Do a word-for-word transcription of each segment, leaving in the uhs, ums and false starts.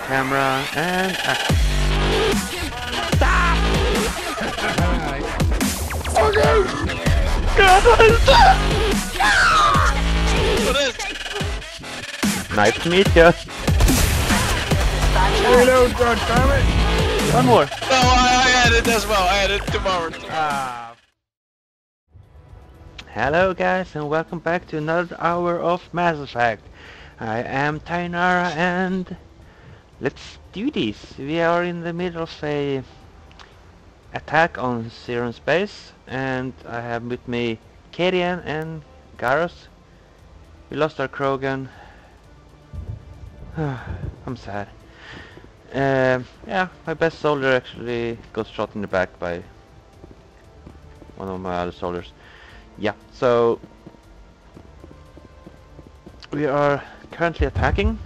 camera, and action. Nice to meet you. Reload, God damn it! One more. No, I, I had it as well. I had it tomorrow. Ah. Hello guys, and welcome back to another hour of Mass Effect. I am Tainara, and let's do this. We are in the middle of a attack on Zero Space, and I have with me Karian and Garrus. We lost our Krogan. I'm sad. Uh, yeah, my best soldier actually got shot in the back by one of my other soldiers. Yeah, so we are currently attacking.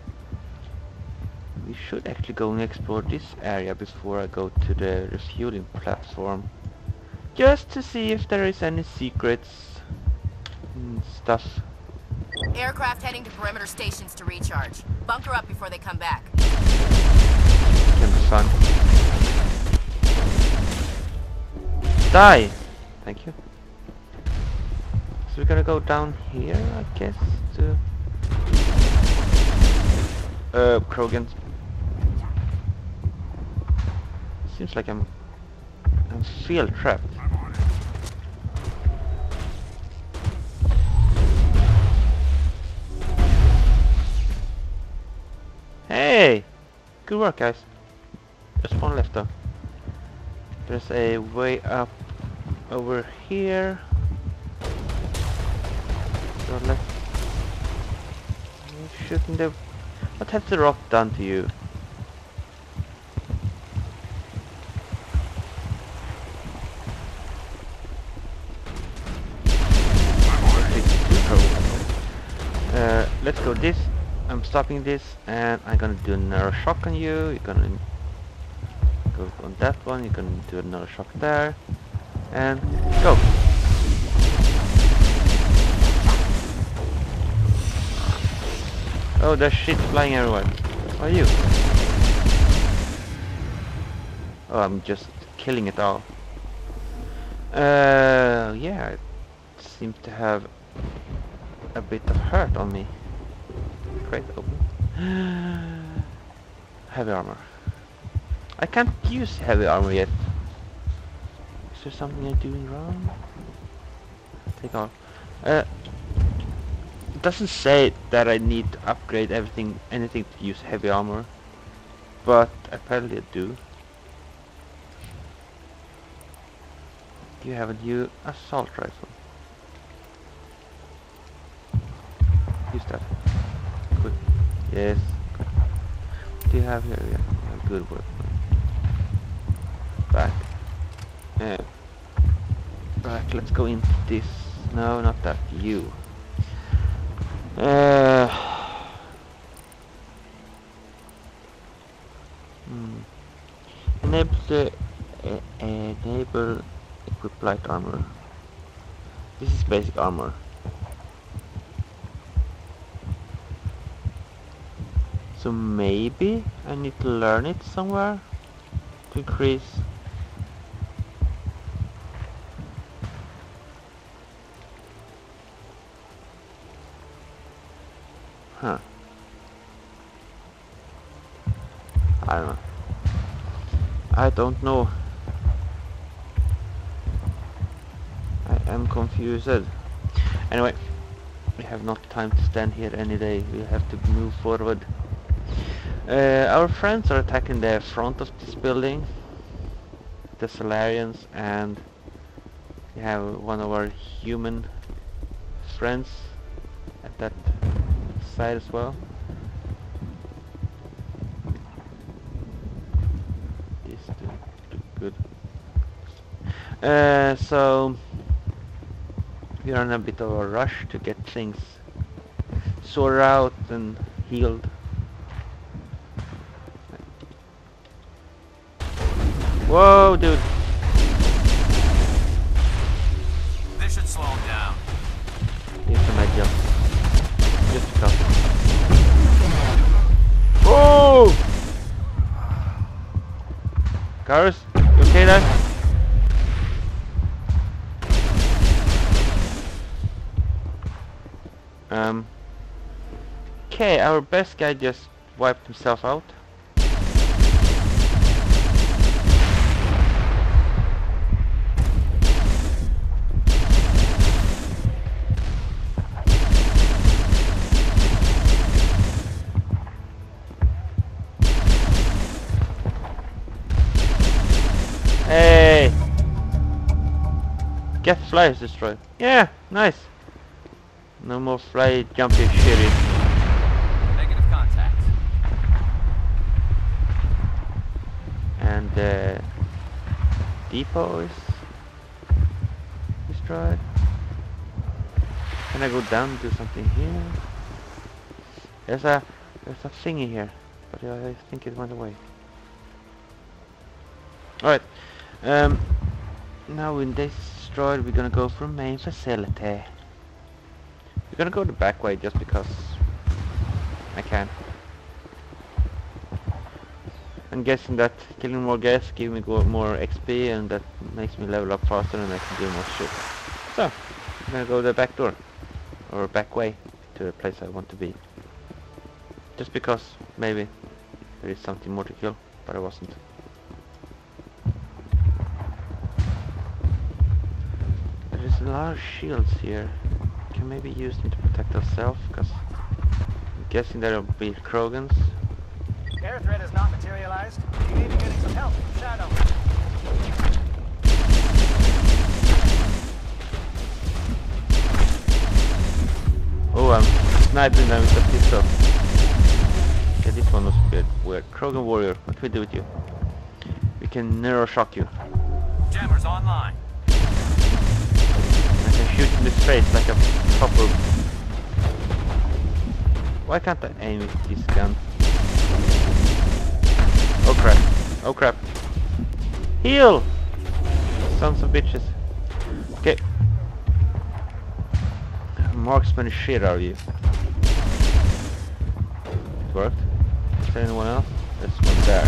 We should actually go and explore this area before I go to the refueling platform, just to see if there is any secrets and stuff. Aircraft heading to perimeter stations to recharge. Bunker up before they come back. Can be fun. Die! Thank you. So we're gonna go down here, I guess, to uh Krogan. Seems like I'm I'm field trapped. Hey! Good work, guys. Just one left though. There's a way up over here. So let's... You shouldn't have... What has the rock done to you? Uh, let's go this. I'm stopping this, and I'm gonna do another shock on you. You're gonna go on that one. You're gonna do another shock there, and go. Oh, there's shit flying everywhere. Where are you? Oh, I'm just killing it all. Uh, yeah, it seems to have a bit of hurt on me. Crate open. Heavy armor. I can't use heavy armor yet. Is there something I'm doing wrong? Take off. Uh, it doesn't say that I need to upgrade everything, anything to use heavy armor, but apparently I do. Do you have a new assault rifle? Use that. Good. Yes. What do you have here? Yeah. Good work. Back. Yeah. Back. Let's go into this. No, not that. You. Uh. Hmm. Enable the uh, enable equip light armor. This is basic armor. So maybe I need to learn it somewhere to increase. Huh. I don't know. I don't know. I am confused. Anyway, we have not time to stand here any day. We have to move forward. Uh, our friends are attacking the front of this building, the Solarians, and we have one of our human friends at that side as well. This do good. Uh, so we are in a bit of a rush to get things sorted out and healed. Whoa, dude. This should slow him down. Here's some head jump. Just a couple. Whoa! Cars, you okay there? Um. Okay, our best guy just wiped himself out. Hey! Get fly is destroyed. Yeah, nice. No more fly jumpy shitty. Negative contact. And the depot is destroyed. Can I go down and do something here? There's a there's a thingy here, but I think it went away. Alright. Um now when this is destroyed, we're gonna go for main facility. We're gonna go the back way just because I can. I'm guessing that killing more gas gives me go more X P, and that makes me level up faster and I can do more shit. So, I'm gonna go the back door, or back way, to the place I want to be. Just because maybe there is something more to kill, but I wasn't. There's a lot of shields here. Can maybe use them to protect ourselves, because I'm guessing there'll be Krogans. Air threat has not materialized. You may be getting some help from Shadow. Oh, I'm sniping them with a pistol. Okay, this one was weird. Weird. Krogan warrior, what can we do with you? We can narrow shock you. Jammers online. I can shoot in the face like a proper... Why can't I aim with this gun? Oh crap. Oh crap. Heal! Sons of bitches. Okay. Marksman shit out of you. It worked. Is there anyone else? There's one there.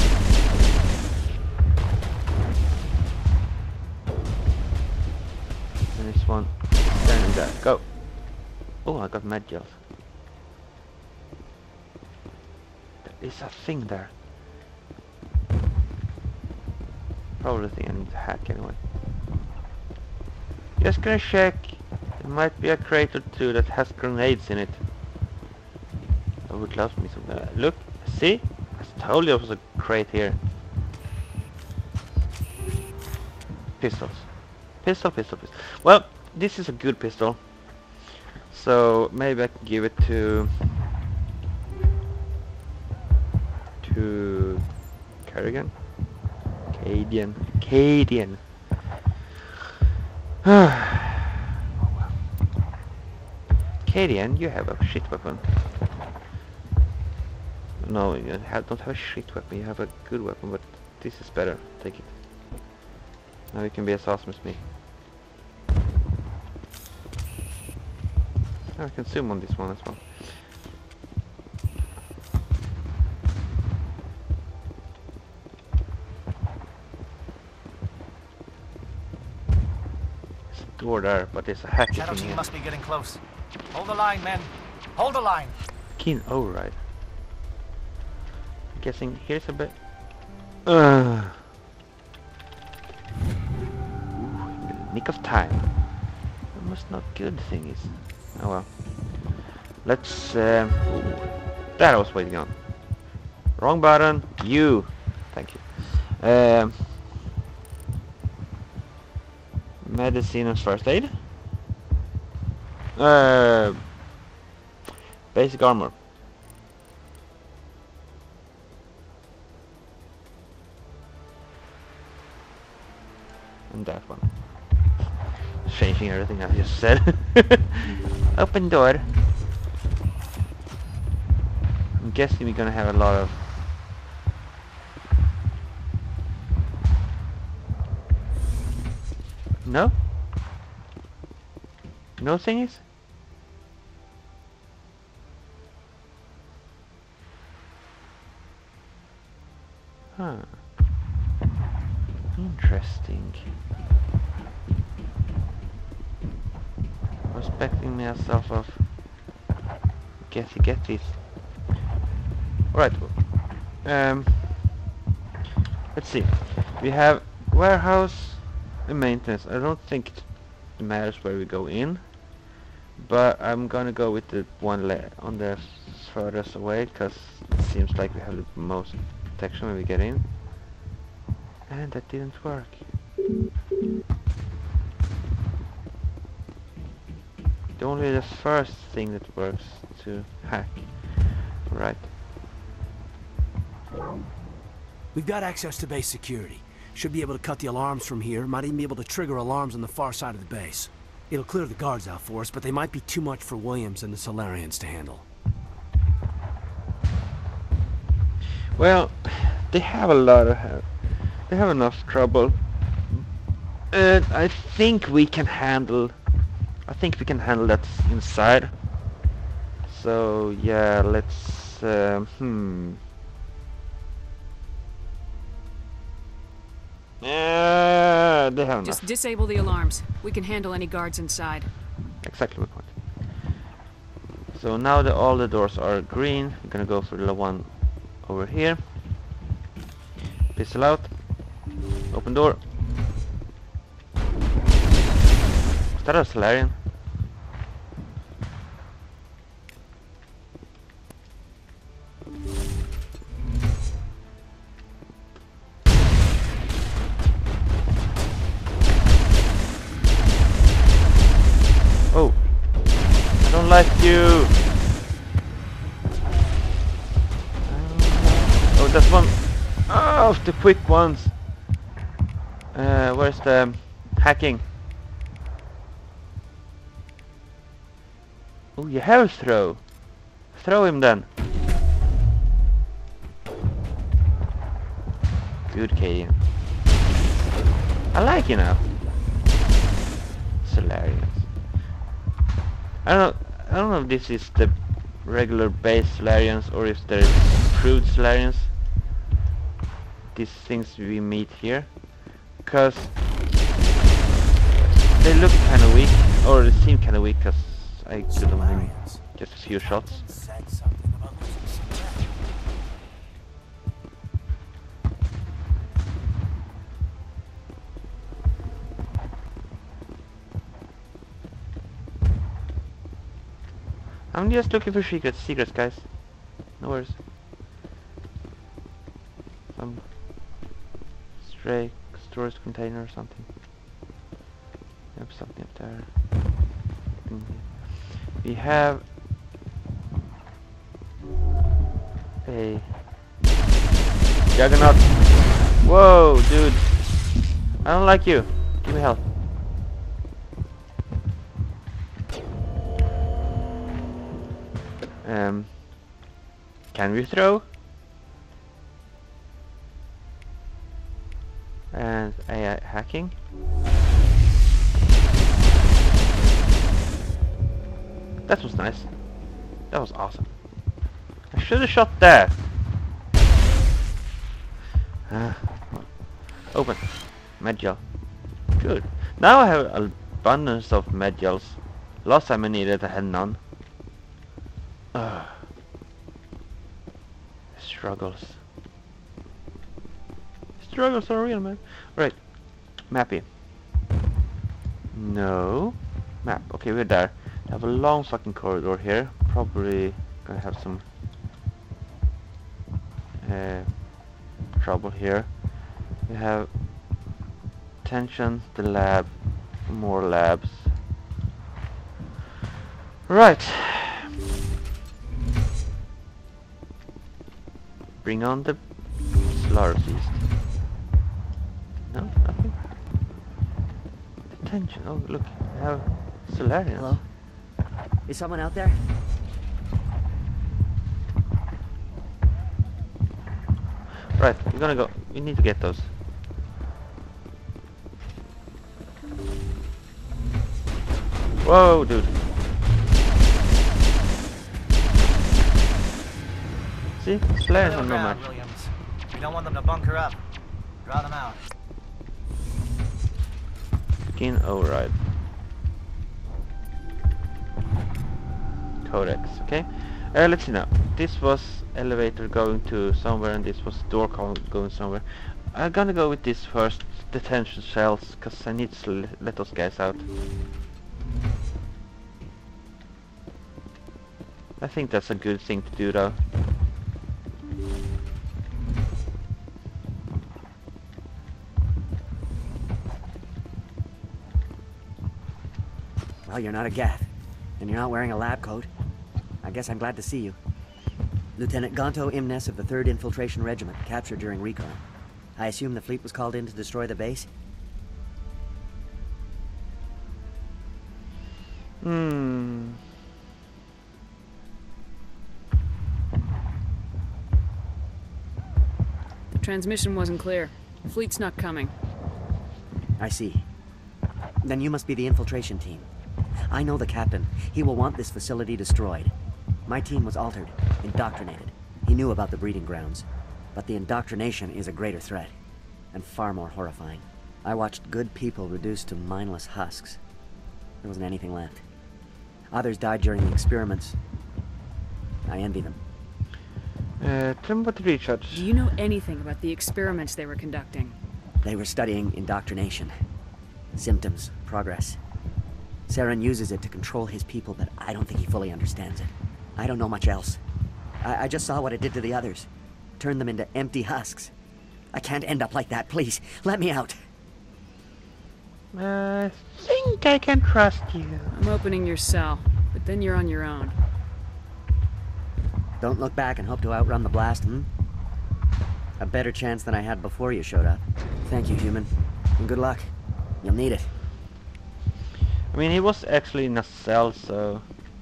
And this one standing there. Go! Oh, I got med gels. There is a thing there. Probably the thing I need to hack anyway. Just gonna check. There might be a crate or two that has grenades in it. I would love me some. Uh, look, see? I told you there was a crate here. Pistols. Pistol, pistol, pistol. Well, this is a good pistol. So maybe I can give it to... to... Kerrigan? Cadian. Cadian. Cadian, you have a shit weapon. No, you have, don't have a shit weapon, you have a good weapon, but this is better. Take it. Now you can be as awesome as me. I can zoom on this one as well. There's a door there, but there's a hacker Shadow thing team here. must be getting close. Hold the line, men. Hold the line. Keen override. I'm guessing here's a bit. Uh. Ooh, in the nick of time. That must not good thing is. Oh well. Let's. Um, ooh, that I was waiting on. Wrong button. You. Thank you. Um, medicine and first aid. Uh, basic armor. And that one. Changing everything I just said. Open door. I'm guessing we're gonna have a lot of... No? No thingies? Huh. Interesting. I was expecting myself of get to get this. Alright. Um let's see. We have warehouse and maintenance. I don't think it matters where we go in, but I'm gonna go with the one le on the furthest away because it seems like we have the most protection when we get in. And that didn't work. The only the first thing that works to hack. Right. We've got access to base security. Should be able to cut the alarms from here. Might even be able to trigger alarms on the far side of the base. It'll clear the guards out for us, but they might be too much for Williams and the Solarians to handle. Well, they have a lot of ha they have enough trouble. And I think we can handle I think we can handle that inside. So yeah, let's um, hmm. Yeah, they have enough. Just disable the alarms. We can handle any guards inside. Exactly my point. So now that all the doors are green, we're gonna go for the one over here. Pistol out. Open door. Is that a Solarian? Oh, I don't like you. Oh, that's one oh, of the quick ones. Uh, where's the hacking? Oh, you have throw. Throw him then. Good, Katie. I like you now. Solarians. I don't know. I don't know if this is the regular base Solarians or if there's crude Solarians. These things we meet here, because they look kind of weak, or they seem kind of weak, because I killed them in just a few shots. I'm just looking for secrets, secrets, guys. No worries. Some stray storage container or something. Yep, something up there. Mm-hmm. We have a Juggernaut. Whoa, dude! I don't like you. Give me help. Um, can we throw? And A I hacking. That was nice. That was awesome. I should have shot there. Uh, open. Medgel. Good. Now I have an abundance of medgels. Last time I needed I had none. Uh, struggles. Struggles are real, man. Right. Mappy. No. Map. Okay, we're there. I have a long fucking corridor here. Probably gonna have some uh, trouble here. We have tension, the lab, more labs. Right. Bring on the Slaughter Feast. No, nothing. Detention. Oh, look, I have Solarians. Hello? Is someone out there? Right, we're gonna go. We need to get those. Whoa, dude. See? Solarians are no match. Williams. We don't want them to bunker up. Draw them out. Begin override. Codex, okay. Uh, let's see now. This was elevator going to somewhere and this was door going somewhere. I'm gonna go with this first, detention cells, because I need to let those guys out. I think that's a good thing to do though. Well, you're not a Gath, and you're not wearing a lab coat. I guess I'm glad to see you. Lieutenant Gonto Imnes of the third Infiltration Regiment, captured during recon. I assume the fleet was called in to destroy the base? Hmm. The transmission wasn't clear. The fleet's not coming. I see. Then you must be the infiltration team. I know the captain. He will want this facility destroyed. My team was altered, indoctrinated. He knew about the breeding grounds. But the indoctrination is a greater threat, and far more horrifying. I watched good people reduced to mindless husks. There wasn't anything left. Others died during the experiments. I envy them. Uh, tell me about the recharge. Do you know anything about the experiments they were conducting? They were studying indoctrination. Symptoms, progress. Saren uses it to control his people, but I don't think he fully understands it. I don't know much else. I, I just saw what it did to the others. Turned them into empty husks. I can't end up like that, please. Let me out. I think I can trust you. I'm opening your cell, but then you're on your own. Don't look back and hope to outrun the blast, hmm? A better chance than I had before you showed up. Thank you, human. And good luck. You'll need it. I mean, he was actually in a cell, so...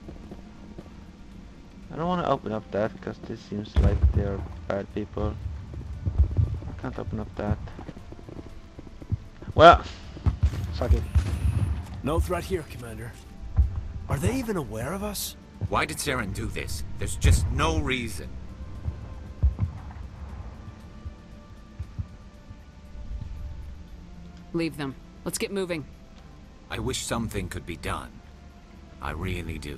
I don't want to open up that, because this seems like they're bad people. I can't open up that. Well, suck it. No threat here, Commander. Are they even aware of us? Why did Saren do this? There's just no reason. Leave them. Let's get moving. I wish something could be done. I really do.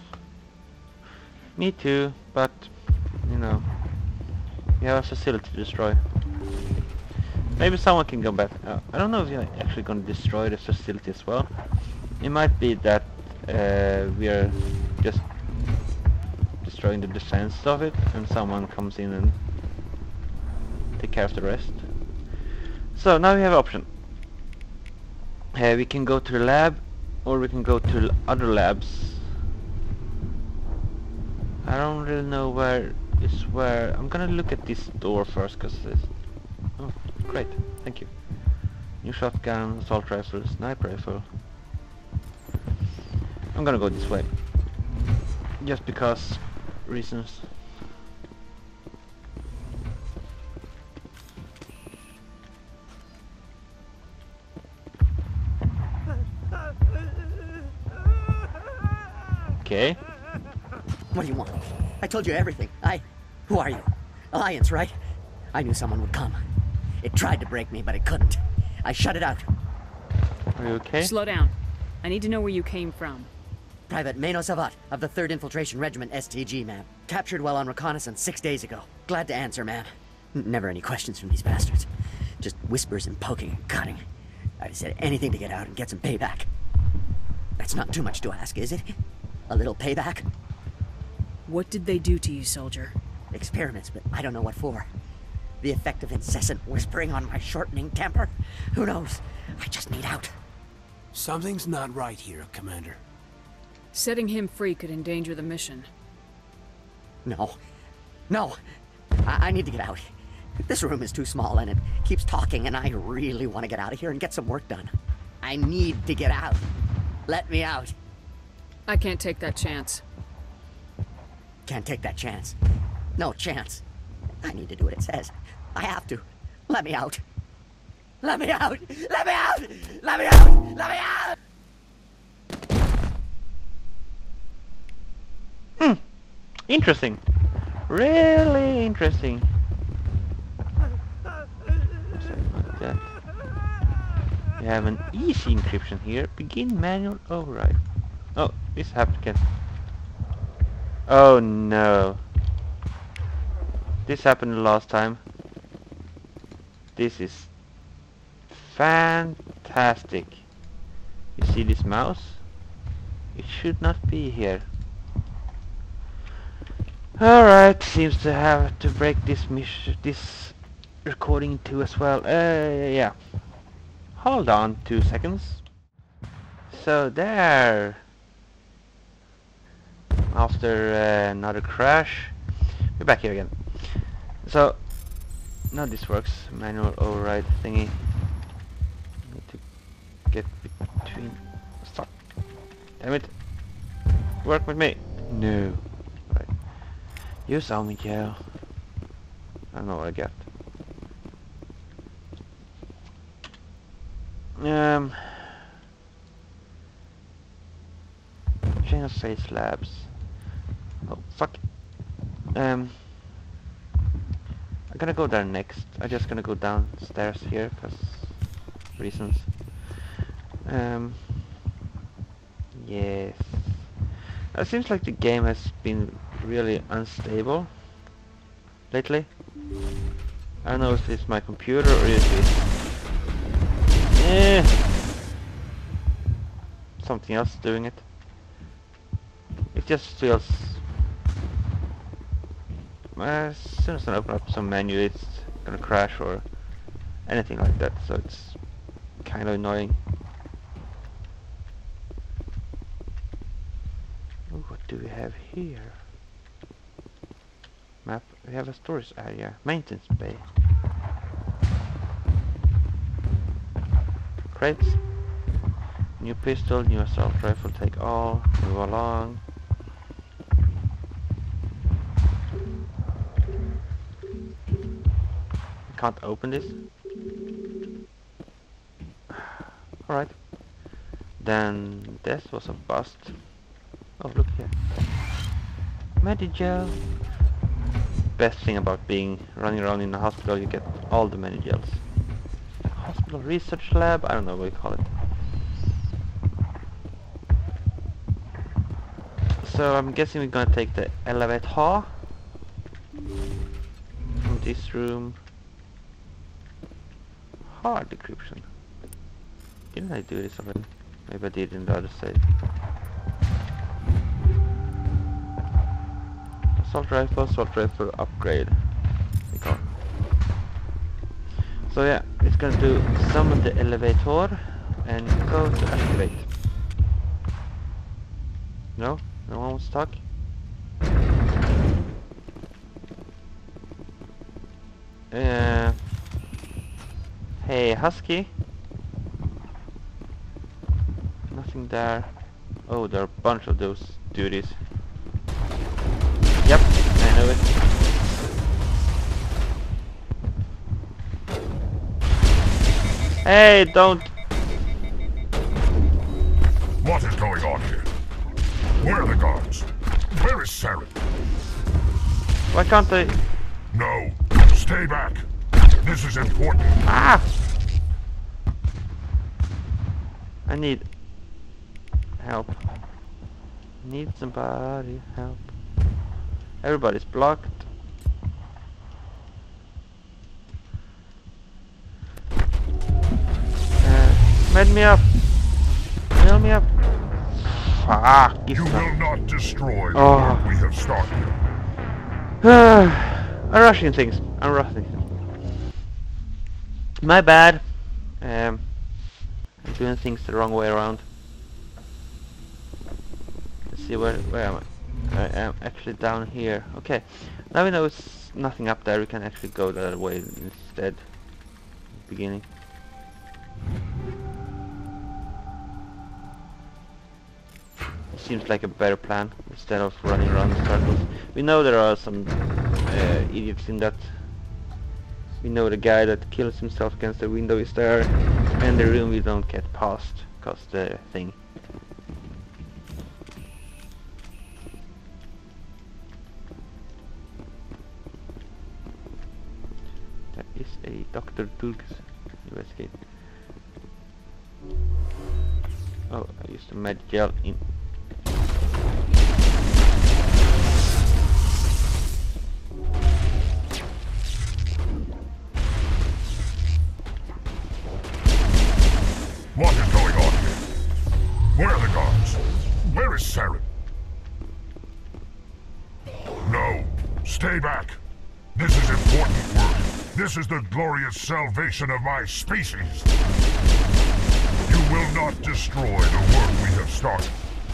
Me too, but, you know, we have a facility to destroy. Maybe someone can go back. Uh, I don't know if you're actually going to destroy this facility as well. It might be that uh, we are just destroying the defense of it, and someone comes in and take care of the rest. So now we have an option. Uh, we can go to the lab, or we can go to other labs. I don't really know where is where. I'm gonna look at this door first, cause it's... Oh, great, thank you. New shotgun, assault rifle, sniper rifle. I'm gonna go this way. Just because reasons. Okay. What do you want? I told you everything. I... Who are you? Alliance, right? I knew someone would come. It tried to break me, but it couldn't. I shut it out. Are you okay? Slow down. I need to know where you came from. Private Mano Savat of the third Infiltration Regiment S T G, ma'am. Captured while on reconnaissance six days ago. Glad to answer, ma'am. Never any questions from these bastards. Just whispers and poking and cutting. I'd have said anything to get out and get some payback. That's not too much to ask, is it? A little payback? What did they do to you, soldier? Experiments, but I don't know what for. The effect of incessant whispering on my shortening temper? Who knows? I just need out. Something's not right here, Commander. Setting him free could endanger the mission. No. No. I, I need to get out. This room is too small and it keeps talking and I really want to get out of here and get some work done. I need to get out. Let me out. I can't take that chance. Can't take that chance. No chance. I need to do what it says. I have to. Let me out. Let me out! Let me out! Let me out! Let me out! Hmm. Interesting. Really interesting. Something like that. We have an easy encryption here. Begin manual override. Oh, this happened again. Oh no. This happened last time. This is fantastic. You see this mouse? It should not be here. Alright, seems to have to break this mission, this recording too as well. Uh, yeah. Hold on two seconds. So there. After uh, another crash, we're back here again. So now this works. Manual override thingy. Need to get between. Stop. Damn it. Work with me. No. Right. You saw me, Joe. I don't know what I got. Um. Chain of face labs. Oh fuck. Um. I'm gonna go there next. I'm just gonna go downstairs here because reasons. Um. Yes. It seems like the game has been really unstable lately. I don't know if it's my computer or if it's eh, something else doing it. It just feels uh, as soon as I open up some menu it's gonna crash or anything like that, so it's kind of annoying. Ooh, what do we have here? Map. We have a storage area. Maintenance bay. Crates. New pistol, new assault rifle, take all. Move along. Can't open this. Alright. Then this was a bust. Oh, look here. Medigel. Best thing about being running around in a hospital, you get all the Medigels. Hospital research lab, I don't know what you call it. So I'm guessing we're gonna take the elevator from this room. Hard decryption. Didn't I do this already? Maybe I did in the other side. Assault rifle, assault rifle upgrade. So yeah, it's gonna do summon the elevator and go to activate. No? No one was stuck? Uh, hey, Husky? Nothing there. Oh, there are a bunch of those duties. Yep, I know it. Hey, don't! What is going on here? Where are the guards? Where is Saren? Why can't I? No, stay back. This is important. Ah! I need help. Need somebody help. Everybody's blocked. Uh, med me up. Fill me up. Fuck. You will not destroy the Oh. work we have started. I'm rushing things. I'm rushing things. My bad. Um, I'm doing things the wrong way around. Let's see where where am I? I am actually down here. Okay. Now we know it's nothing up there. We can actually go that way instead. Beginning. Seems like a better plan instead of running around in circles. We know there are some uh, idiots in that. We know the guy that kills himself against the window is there, and the room we don't get past because the thing. There is a Doctor Dukes investigate. Oh, I used the med gel in. What is going on here? Where are the guards? Where is Saren? No. Stay back. This is important work. This is the glorious salvation of my species. You will not destroy the work we have started.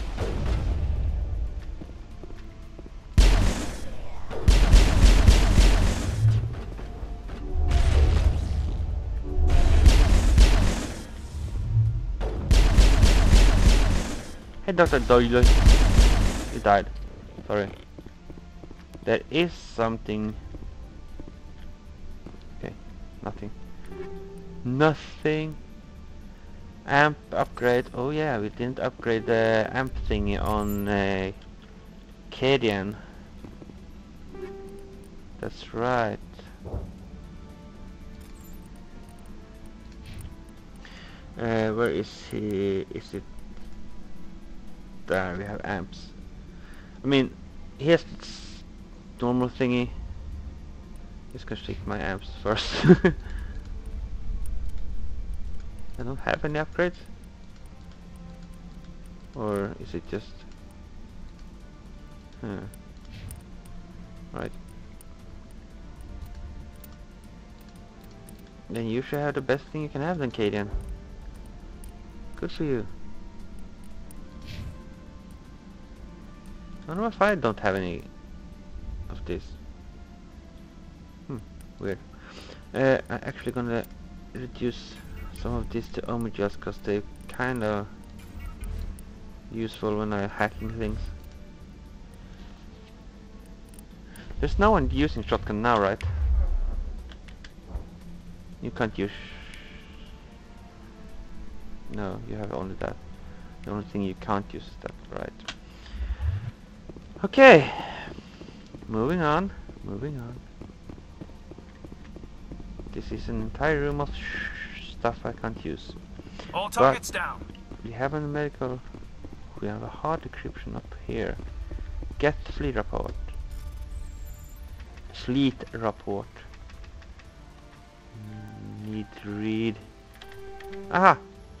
Hey, Doctor Doyle. You died. Sorry. There is something. Okay, nothing. Nothing. Amp upgrade. Oh yeah, we didn't upgrade the amp thingy on uh, Cadian. That's right. Uh, where is he? Is it? There we have amps. I mean, here's this normal thingy. Just gonna check my amps first. I don't have any upgrades? Or is it just... Huh. Right. Then you should have the best thing you can have then, Cadian. Good for you. I don't know if I don't have any of this. Hmm, weird. Uh, I'm actually gonna reduce some of this to Omegels because they're kinda useful when I'm hacking things. There's no one using shotgun now, right? You can't use... No, you have only that. The only thing you can't use is that, right? Okay, moving on, moving on. This is an entire room of sh stuff I can't use. All targets down. We have a medical. We have a hard decryption up here. Get the fleet report. Fleet report. Mm, need to read. Aha.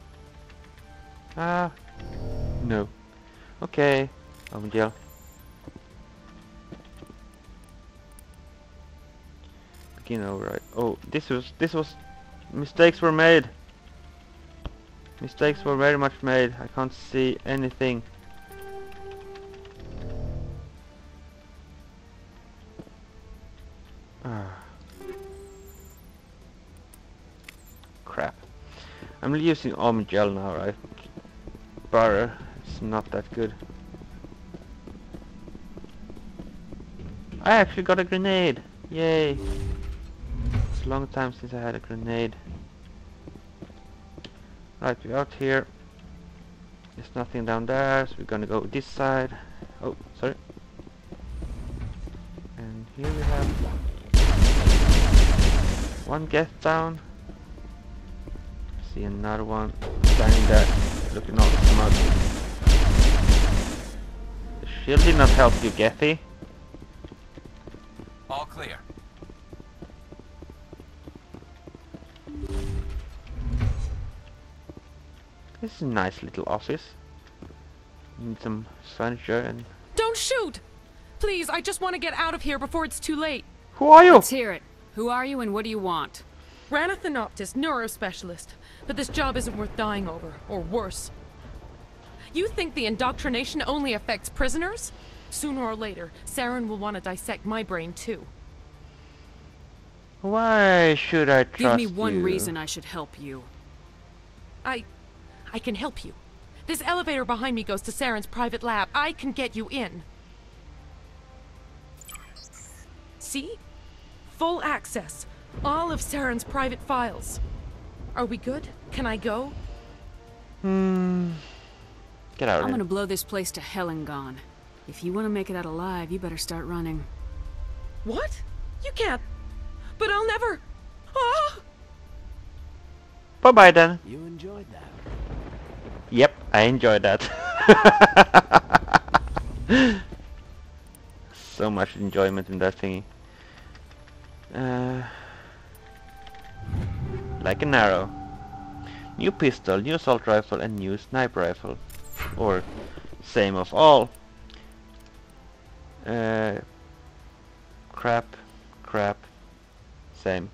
Ah. No. Okay. I'm in jail. You know, right? Oh, this was this was mistakes were made. Mistakes were very much made. I can't see anything. Ah, crap. I'm using Omegel now, right? But it's not that good. I actually got a grenade. Yay. It's a long time since I had a grenade. Right, we're out here. There's nothing down there, so we're gonna go this side. Oh, sorry. And here we have one get down. See another one standing there, looking all smug. The shield did not help you, Gethy. All clear. This is a nice little office. Need some furniture and... Don't shoot! Please, I just want to get out of here before it's too late. Who are you? Let's hear it. Who are you and what do you want? Rana Thanoptis, neurospecialist. But this job isn't worth dying over, or worse. You think the indoctrination only affects prisoners? Sooner or later, Saren will want to dissect my brain too. Why should I trust you? Give me one reason I should help you. I... I can help you. This elevator behind me goes to Saren's private lab. I can get you in. See? Full access. All of Saren's private files. Are we good? Can I go? Hmm... Get out of I'm here. gonna blow this place to hell and gone. If you want to make it out alive, you better start running. What? You can't. But I'll never... Ah! Bye-bye then. You enjoyed that. Yep. I enjoyed that. So much enjoyment in that thingy. Uh, like an arrow. New pistol, new assault rifle, and new sniper rifle. Or same of all. Uh, crap, crap, same.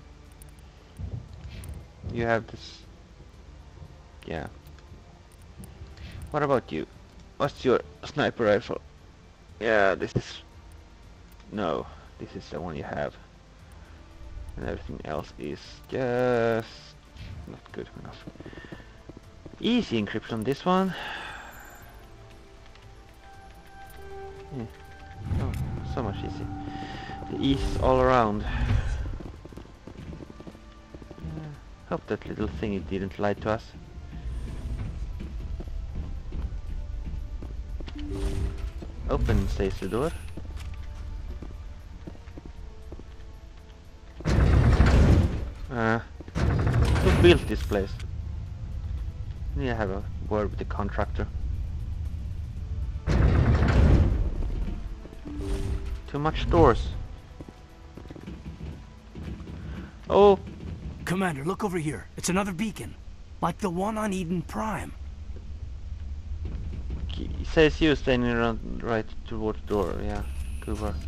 You have this. Yeah. What about you? What's your sniper rifle? Yeah, this is... No, this is the one you have. And everything else is just... not good enough. Easy encryption on this one. Yeah. Oh, so much easy. The ease all around. Yeah. Hope that little thingy didn't lie to us. Open, says the door. Uh, who built this place? Need to have a word with the contractor. Too much doors. Oh! Commander, look over here. It's another beacon. Like the one on Eden Prime. It says you standing around right towards the door, yeah. Good work.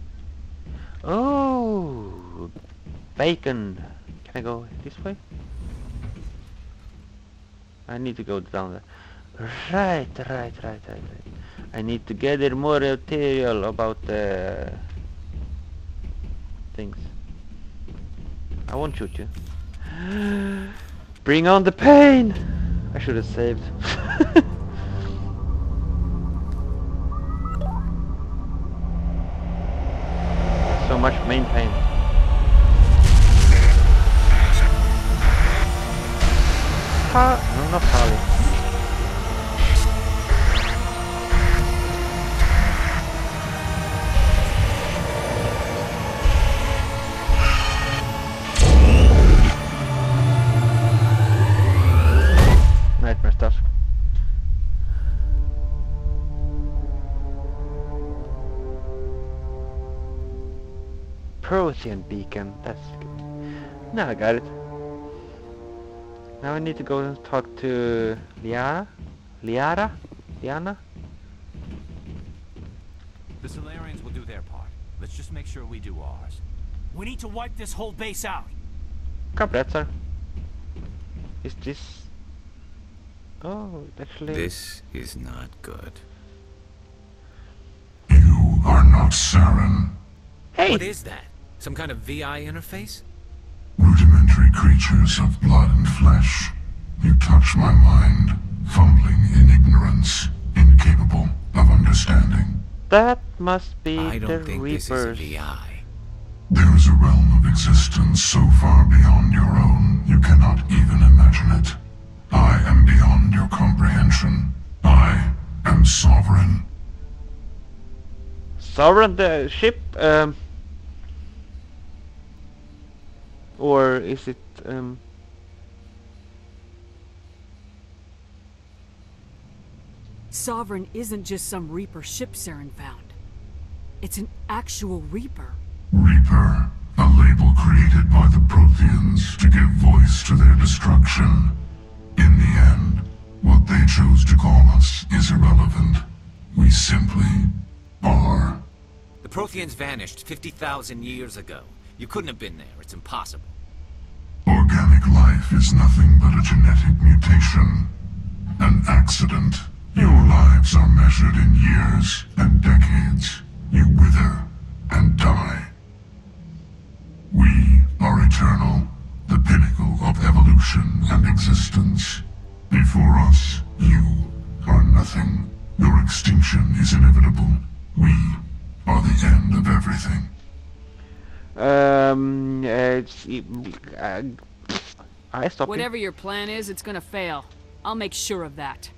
Oh! Bacon! Can I go this way? I need to go down there. Right, right, right, right, right. I need to gather more material about the things. I won't shoot you. Bring on the pain! I should have saved. So much main pain. Ha! No, not Harley. Nightmare stuff. Prothean beacon, that's good. Now I got it. Now I need to go and talk to Liara? Liara? Liana? The Solarians will do their part. Let's just make sure we do ours. We need to wipe this whole base out. Copy that, sir. Is this... Oh, actually... This is not good. You are not Saren. Hey! What is that? Some kind of V I interface? Rudimentary creatures of blood and flesh. You touch my mind, fumbling in ignorance, incapable of understanding. That must be I the don't think Reapers. this is a V I. There is a realm of existence so far beyond your own, you cannot even imagine it. I am beyond your comprehension. I am sovereign. Sovereign the ship? Um... Or is it, um... Sovereign isn't just some Reaper ship Saren found. It's an actual Reaper. Reaper, a label created by the Protheans to give voice to their destruction. In the end, what they chose to call us is irrelevant. We simply are. The Protheans vanished fifty thousand years ago. You couldn't have been there. It's impossible. Organic life is nothing but a genetic mutation. An accident. Your lives are measured in years and decades. You wither and die. We are eternal, the pinnacle of evolution and existence. Before us, you are nothing. Your extinction is inevitable. We are the end of everything. Um, uh, it's, uh, I stop Whatever your plan is, it's gonna fail. I'll make sure of that.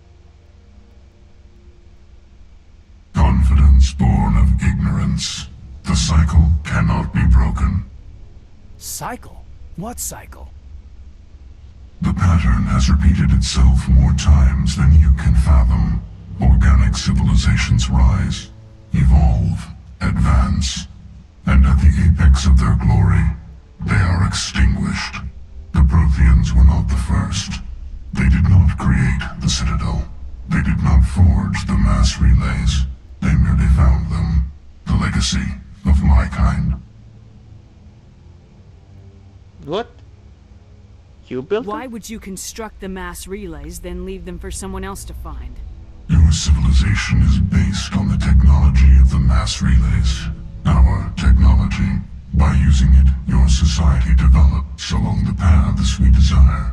Confidence born of ignorance. The cycle cannot be broken. Cycle? What cycle? The pattern has repeated itself more times than you can fathom. Organic civilizations rise, evolve, advance, and at the apex of their glory, they are extinguished. The Protheans were not the first. They did not create the Citadel. They did not forge the mass relays. They merely found them. The legacy of my kind. What? You built Why them? would you construct the mass relays, then leave them for someone else to find? Your civilization is based on the technology of the mass relays. Our technology. By using it, your society develops along the paths we desire.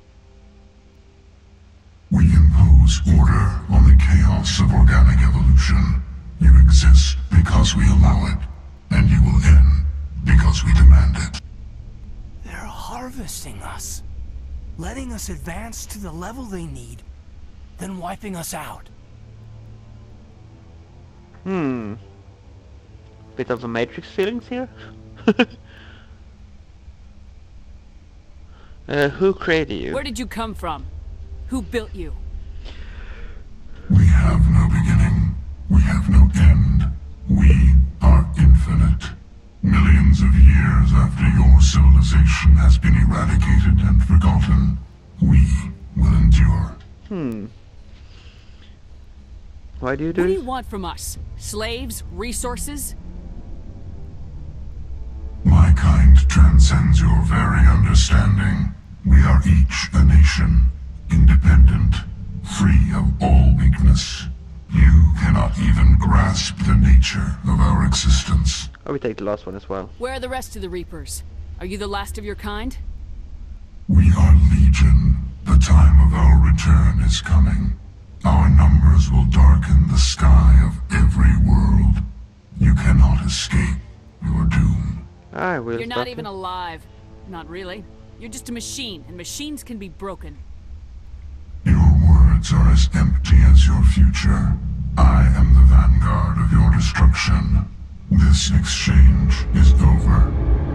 We impose order on the chaos of organic evolution. You exist because we allow it, and you will end because we demand it. They're harvesting us. Letting us advance to the level they need, then wiping us out. Hmm. Bit of the Matrix feelings here. uh, who created you? Where did you come from? Who built you? We have no beginning. We have no end. We are infinite. Millions of years after your civilization has been eradicated and forgotten, we will endure. Hmm. Why do you do What do this? you want from us? Slaves? Resources? My kind transcends your very understanding. We are each a nation, independent, free of all weakness. You cannot even grasp the nature of our existence. Oh, we take the last one as well. Where are the rest of the Reapers? Are you the last of your kind? We are legion. The time of our return is coming. Our numbers will darken the sky of every world. You cannot escape your doom. I will You're stop not even you. alive. Not really. You're just a machine, and machines can be broken. Your words are as empty as your future. I am the vanguard of your destruction. This exchange is over.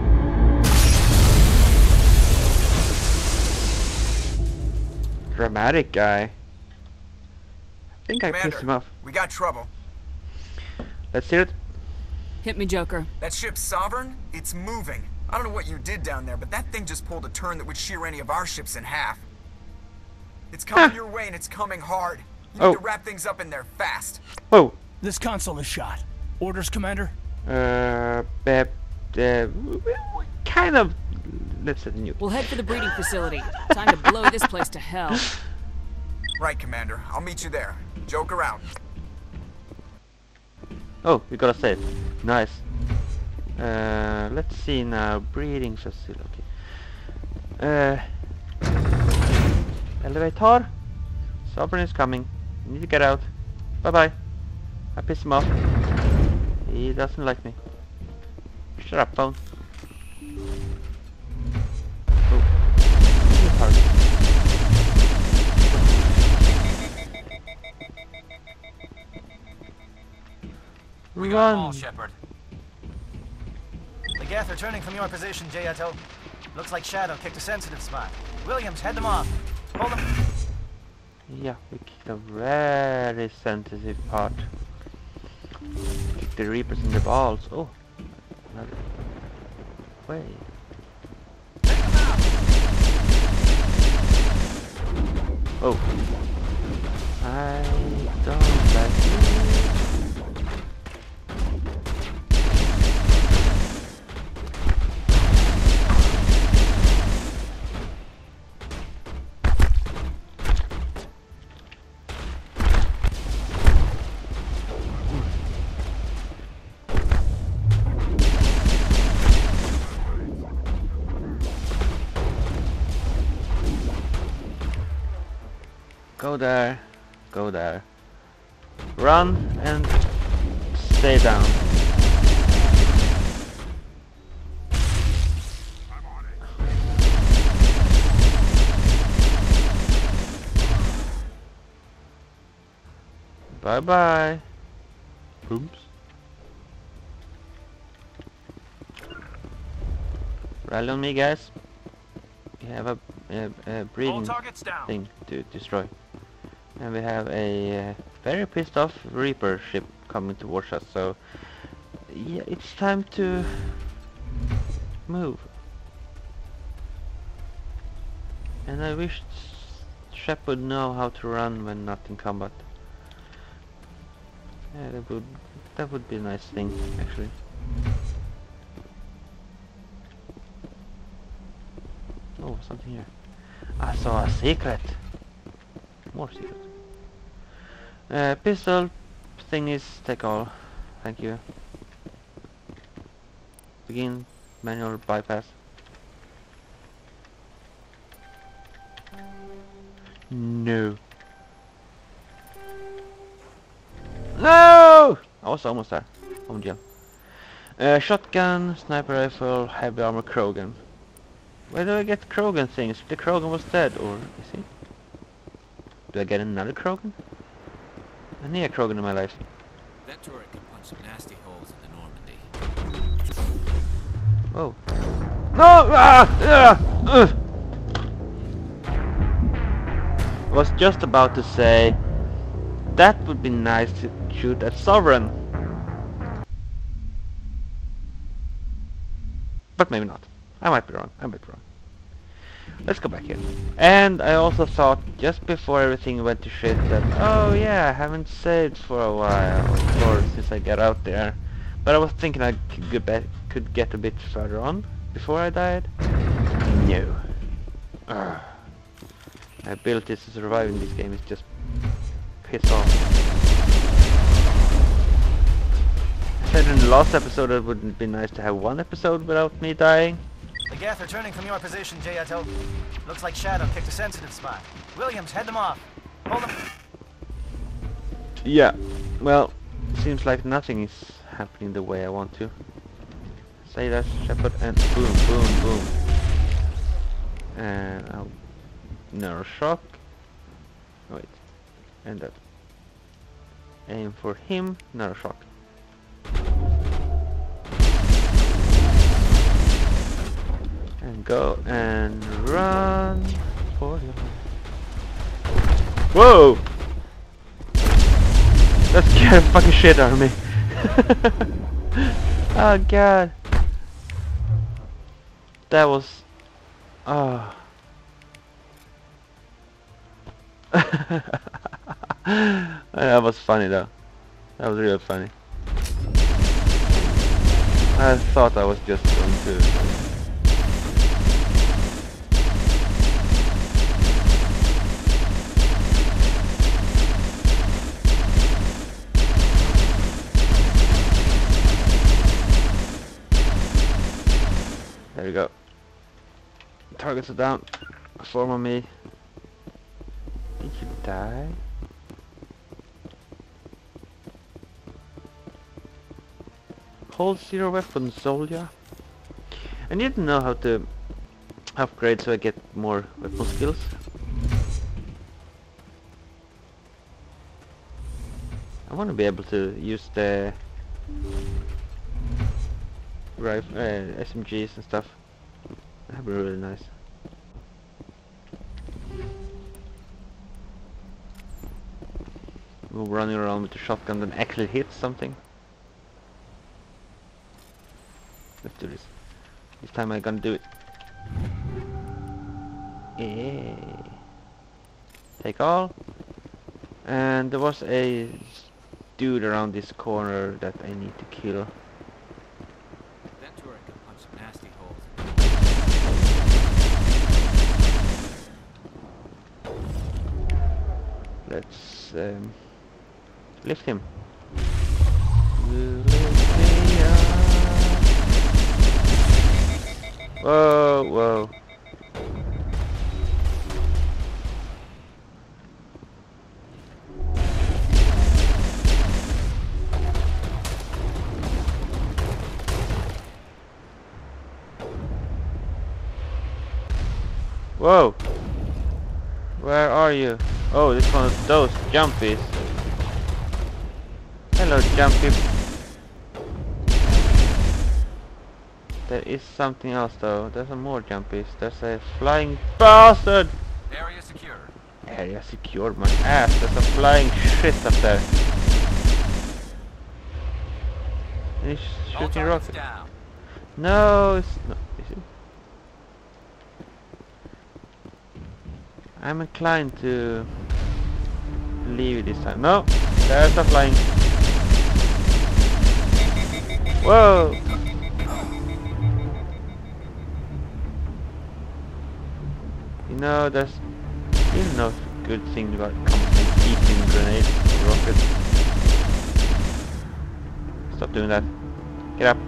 Dramatic guy. I think I Commander, pissed him off. we got trouble. Let's hear it. Hit me, Joker. That ship Sovereign, it's moving. I don't know what you did down there, but that thing just pulled a turn that would shear any of our ships in half. It's coming Huh. your way and it's coming hard. You Oh. need to wrap things up in there fast. Whoa. This console is shot. Orders, Commander? Uh, uh, uh, kind of. Let's set the nuke. We'll head for the breeding facility. Time to blow this place to hell. Right, Commander. I'll meet you there. Joker out. Oh, we got a save. Nice. Uh, let's see now. Breeding facility. Uh, elevator. Sovereign is coming. You need to get out. Bye bye. I pissed him off. He doesn't like me. Shut up, phone. Oh. Target. Run! Shepard. The Geth are turning from your position, Jayato. Looks like Shadow kicked a sensitive spot. Williams, head them off. Hold them. Yeah, we kicked a very sensitive part. Kick the Reapers in the balls. Oh, another way. Oh, I don't like it. Go there, go there. Run and stay down. Bye bye. Oops. Rally on me, guys. We have a uh, uh, breeding thing to destroy. And we have a uh, very pissed off Reaper ship coming towards us, so yeah, it's time to move. And I wish Shep would know how to run when not in combat. Yeah, that would that would be a nice thing, actually. Oh, something here. I saw a secret. More secret. Uh, pistol thingies, take all. Thank you. Begin manual bypass. No. No! I was almost there. Oh dear. Uh, shotgun, sniper rifle, heavy armor, Krogan. Where do I get Krogan things? The Krogan was dead, or is he? Do I get another Krogan? I need a Krogan in my life. That turret can punch some nasty holes in the Normandy. Oh. No! Ah! Ah! Uh! I was just about to say that would be nice to shoot at Sovereign. But maybe not. I might be wrong. I might be wrong. Let's go back here. And I also thought just before everything went to shit that, oh yeah, I haven't saved for a while, or since I got out there. But I was thinking I could get, back, could get a bit further on before I died. No. Ugh. My ability to survive in this game is just piss off. I said in the last episode it wouldn't be nice to have one episode without me dying. The Geth are turning from your position, Jayato. Looks like Shadow kicked a sensitive spot. Williams, head them off. Hold them. Yeah, well, seems like nothing is happening the way I want to. Say that, Shepard, and boom, boom, boom. And I'll nerve shock. Oh, wait, and that. Aim for him, nerve shock. And go and run for your life. Whoa! That scared the fucking shit out of me. Oh god. That was... Oh. That was funny though. That was real funny. I thought I was just going to... There we go. Targets are down. Form on me. Did you die? Hold zero weapon, soldier. I need to know how to upgrade so I get more weapon skills. I want to be able to use the rifle, uh, S M Gs and stuff. That'd be really nice. We're running around with the shotgun and actually hit something. Let's do this. This time I'm gonna do it. Yeah. Take all. And there was a dude around this corner that I need to kill. That turret can punch some nasty holes. Let's um, lift him. Whoa, whoa. Whoa. Where are you? Oh, this one of those jumpies. Hello, jumpy. There is something else though. There's some more jumpies. There's a flying bastard! Area secure. Area secured my ass. There's a flying shit up there. And he's All shooting targets rockets. down. No, it's not. Is it? I'm inclined to leave it this time. No, there's a flying. Whoa! You know, there's really no good thing about coming eating grenades or rockets. Stop doing that. Get up.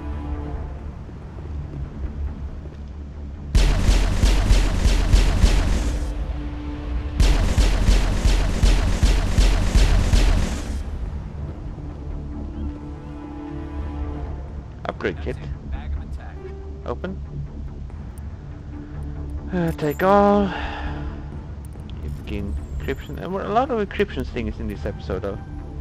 Upgrade kit. Bag of attack. Open. Uh, take all. You gain encryption. There were a lot of encryption things in this episode though.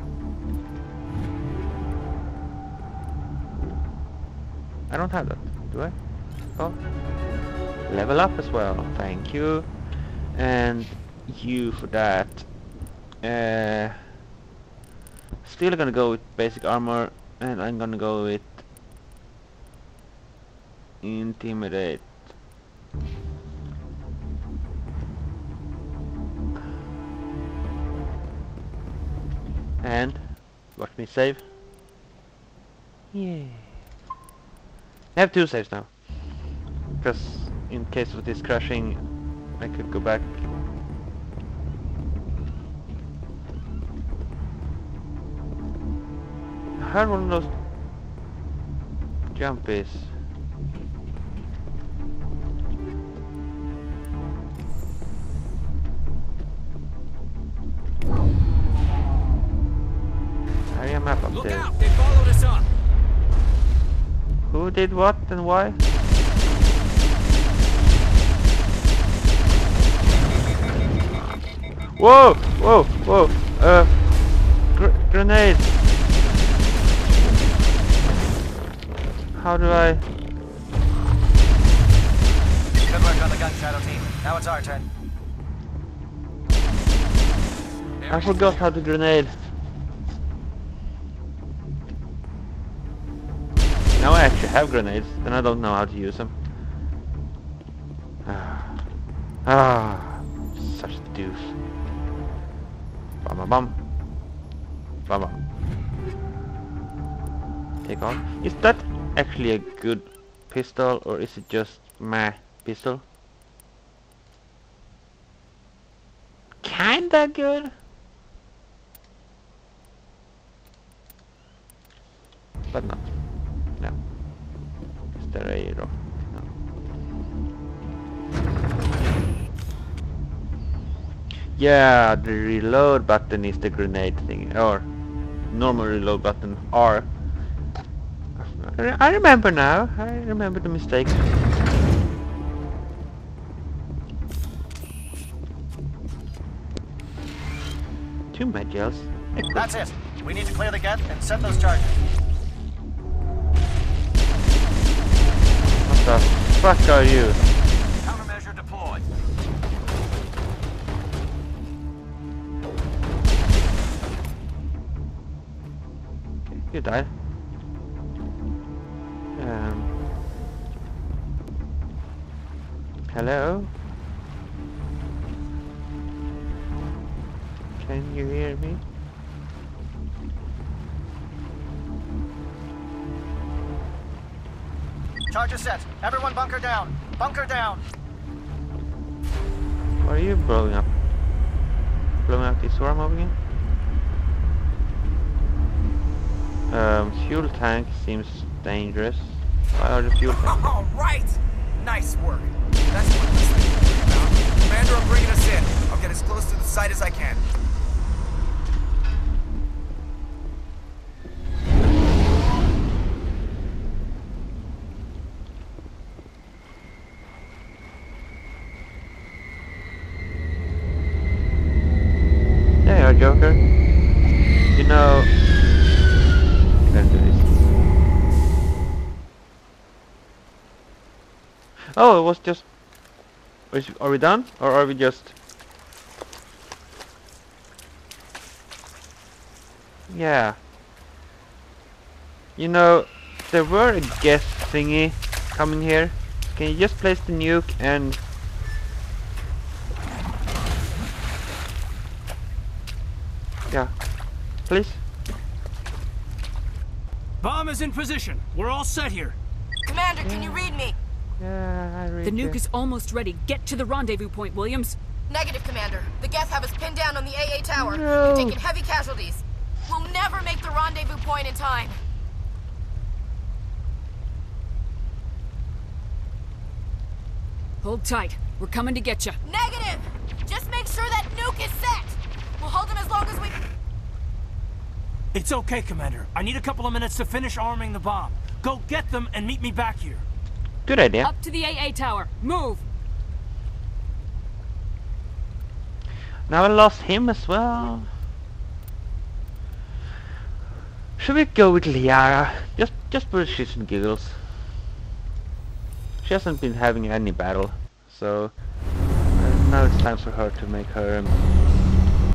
I don't have that, do I? Oh. Level up as well, thank you. And you for that. Uh, still gonna go with basic armor, and I'm gonna go with intimidate. And watch me save. Yeah. I have two saves now, because in case of this crashing I could go back. I heard one of those jumpies. Area map up Look there. out! They followed us up. Who did what and why? Whoa! Whoa! Whoa! Uh, gr grenade! How do I? Good work on the gun, Shadow Team. Now it's our turn. I forgot how to grenade. Now I actually have grenades, and I don't know how to use them. Ah, ah, such a doof. Bum bum bum. Bum bum. Take on. Is that actually a good pistol, or is it just meh pistol? Kinda good. But not. No. Is there a rock? No. Yeah, the reload button is the grenade thing, or normal reload button R. I remember now. I remember the mistake. Two med gels. That's it. We need to clear the gate and set those charges. What the fuck are you? Countermeasure deployed. Okay, you died. Um. Hello? Can you hear me? Charges set. Everyone bunker down. Bunker down. What are you blowing up? Blowing up this swarm over again? Um, fuel tank seems dangerous. Why are the fuel tanks? All right. Nice work. That's what this thing is about. Commander, I'm bringing us in. I'll get as close to the site as I can. There you are, Joker. You know... Let's do this. Oh, it was just... is- Are we done? Or are we just... Yeah. You know, there were a guest thingy coming here. Can you just place the nuke and... Yeah. Please? Bomb is in position. We're all set here. Commander, can you read me? Yeah, I read The nuke you. is almost ready. Get to the rendezvous point, Williams. Negative, Commander. The Geth have us pinned down on the A A tower. No. We've taken heavy casualties. We'll never make the rendezvous point in time. Hold tight. We're coming to get you. Negative! Just make sure that nuke is set! We'll hold them as long as we... It's okay, Commander. I need a couple of minutes to finish arming the bomb. Go get them and meet me back here. Good idea. Up to the A A tower. Move! Now I lost him as well. Should we go with Liara? Just just for shits and giggles. She hasn't been having any battle, so uh, now it's time for her to make her... Um,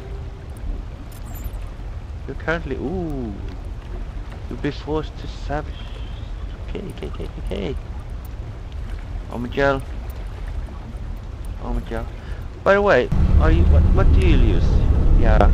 you're currently... Ooh! You'll be forced to savage... Okay, okay, okay, okay. Omagel. Omagel. By the way, are you... What, what do you use? Yeah.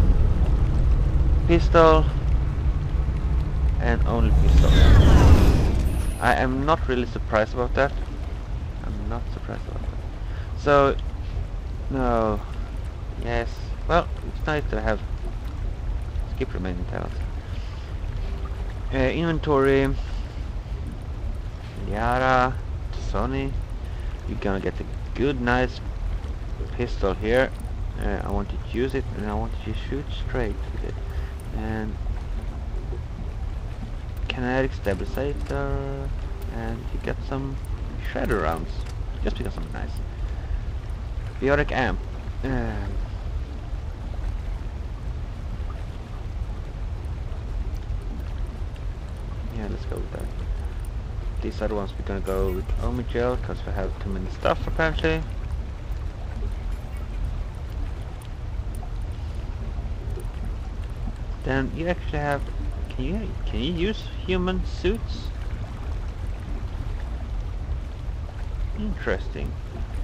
Pistol. And only pistol. I am not really surprised about that. I'm not surprised about that. So, no. Yes. Well, it's nice to have skip remaining talents. Uh, inventory. Liara. Sonny. You're gonna get a good, nice pistol here. Uh, I want you to use it, and I want you to shoot straight with it. And kinetic stabilizer, and you get some shredder rounds just because I'm nice. Biotic amp. Um, yeah, let's go with that. These other ones we're gonna go with Omagel because we have too many stuff apparently. Then you actually have. Can you can you use human suits? Interesting.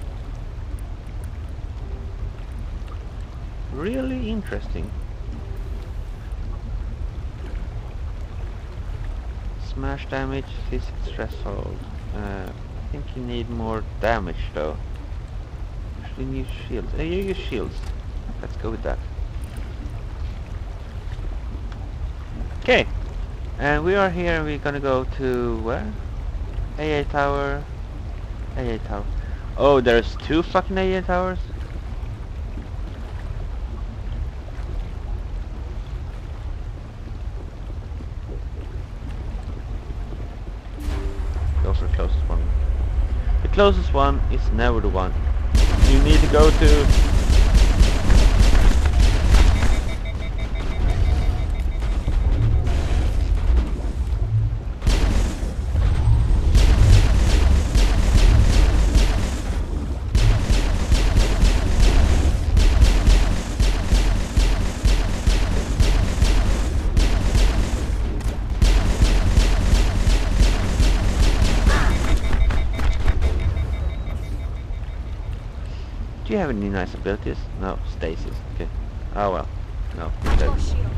Really interesting. Smash damage, physics threshold. Uh, I think you need more damage though. Actually, you use shields. Uh, you use shields. Let's go with that. Okay, and we are here. We're gonna go to where? A A tower. A A tower. Oh, there's two fucking A A towers. Go for the closest one. The closest one is never the one you need to go to. Do you have any nice abilities? No, stasis. Okay. Oh well. No. Dead.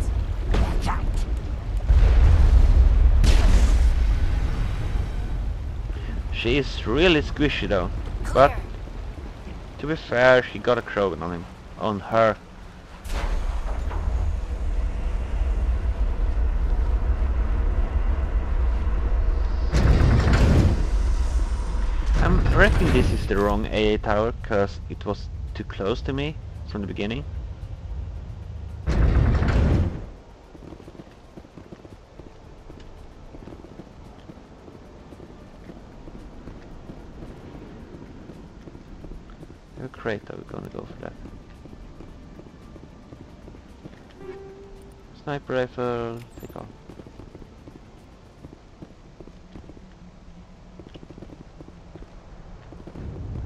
She is really squishy though. But to be fair, she got a Krogan on him. On her. I reckon this is the wrong A A tower because it was too close to me from the beginning. A crate, are we gonna go for that? Sniper rifle, take off.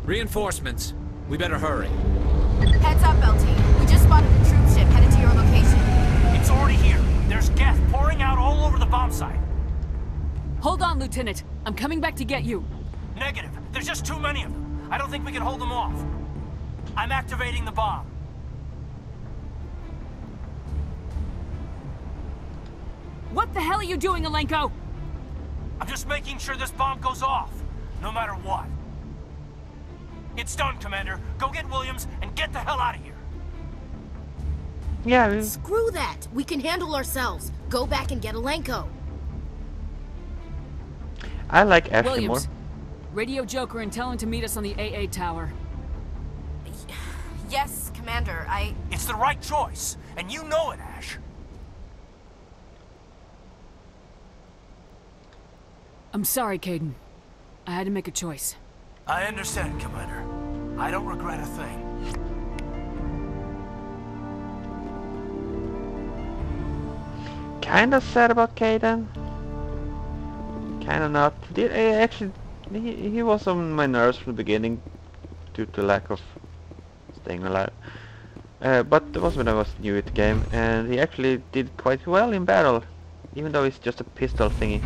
Reinforcements. We better hurry. Heads up, L T. We just spotted a troop ship headed to your location. It's already here. There's gas pouring out all over the bomb site. Hold on, Lieutenant. I'm coming back to get you. Negative. There's just too many of them. I don't think we can hold them off. I'm activating the bomb. What the hell are you doing, Alenko? I'm just making sure this bomb goes off, no matter what. It's done, Commander. Go get Williams and get the hell out of here. Yeah. We... Screw that. We can handle ourselves. Go back and get Alenko. I like Ashley Williams, more. radio Joker and tell him to meet us on the A A tower. Yes, Commander. I... It's the right choice, and you know it, Ash. I'm sorry, Kaidan. I had to make a choice. I understand, Commander. I don't regret a thing. Kinda sad about Kaidan. Kinda not. Did I actually? He he was on my nerves from the beginning, due to lack of staying alive. Uh, but that was when I was new at the game, and he actually did quite well in battle, even though it's just a pistol thingy.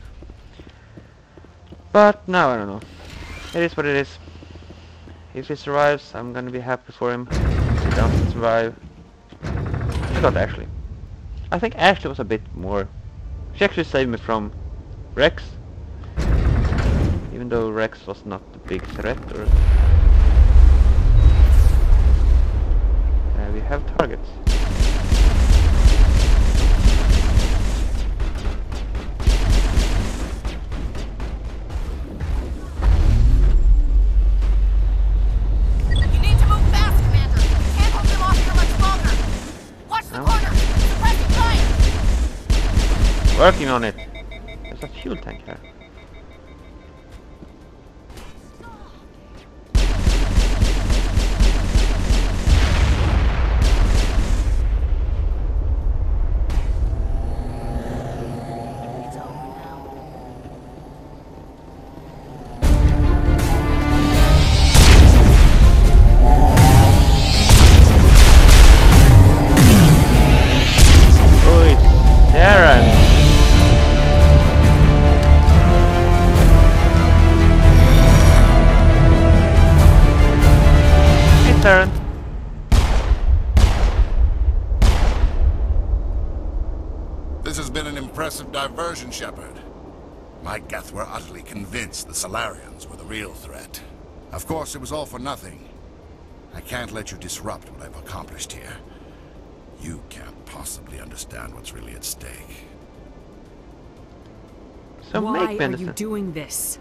But now I don't know. It is what it is. If he survives, I'm gonna be happy for him. If he doesn't survive, I got Ashley. I think Ashley was a bit more. She actually saved me from Rex, even though Rex was not the big threat. Or uh, we have targets. You need to move fast, Commander. You can't hold them off here much longer. Watch the No. corner. Suppressing fire. Working on it. There's a fuel tank here. Oh, it's Darren. Turn. This has been an impressive diversion, Shepard. My Geth were utterly convinced the Solarians were the real threat. Of course, it was all for nothing. I can't let you disrupt what I've accomplished here. You can't possibly understand what's really at stake. So Why make are medicine. you doing this?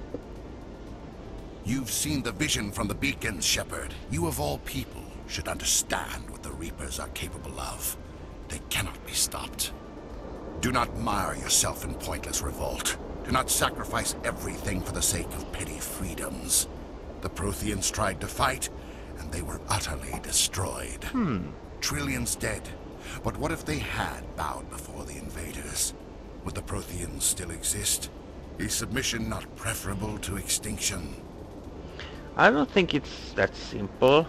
You've seen the vision from the beacons, Shepard. You of all people should understand what the Reapers are capable of. They cannot be stopped. Do not mire yourself in pointless revolt. Do not sacrifice everything for the sake of petty freedoms. The Protheans tried to fight, and they were utterly destroyed. Hmm. Trillions dead. But what if they had bowed before the invaders? Would the Protheans still exist? Is submission not preferable to extinction? I don't think it's that simple.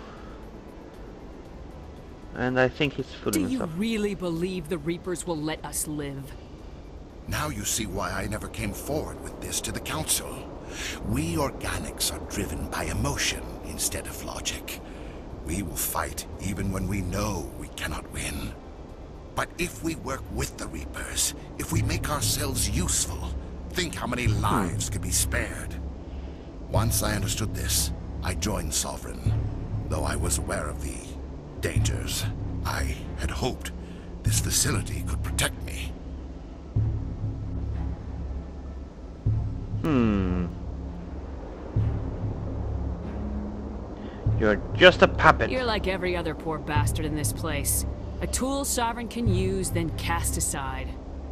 And I think he's Do fooling you himself. really believe the Reapers will let us live? Now you see why I never came forward with this to the Council. We organics are driven by emotion instead of logic. We will fight even when we know we cannot win. But if we work with the Reapers, if we make ourselves useful, think how many lives could be spared. Once I understood this, I joined Sovereign. Though I was aware of the dangers, I had hoped this facility could protect me. Hmm. You're just a puppet. You're like every other poor bastard in this place. A tool Sovereign can use, then cast aside.